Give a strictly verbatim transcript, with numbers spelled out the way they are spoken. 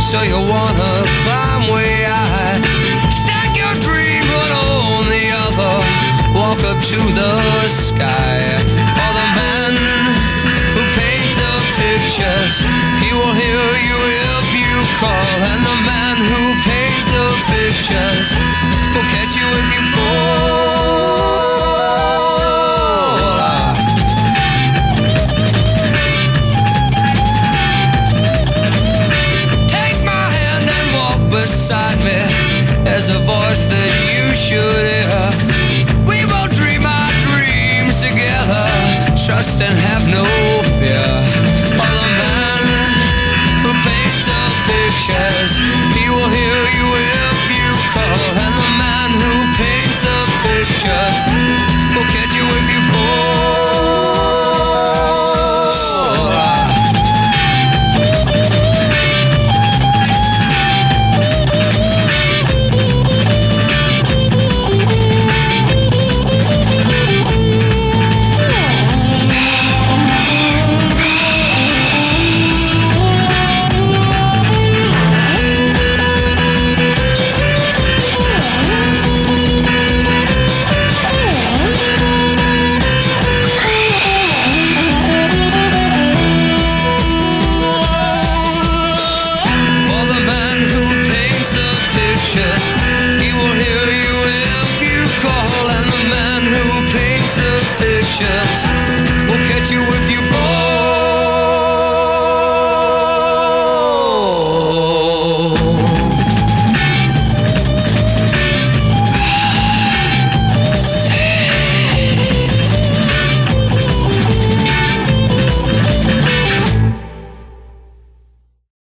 so you wanna climb way high. Stack your dream one on the other, walk up to the sky. For the man who paints the pictures, he will hear you if you call. And the man who paints the pictures will catch you if you fall. Beside me, there's a voice that you should hear. We will dream our dreams together, trust and have no fear. For the man who paints the pictures, he will hear you if you call. And the man who paints the pictures will catch you if you fall. Just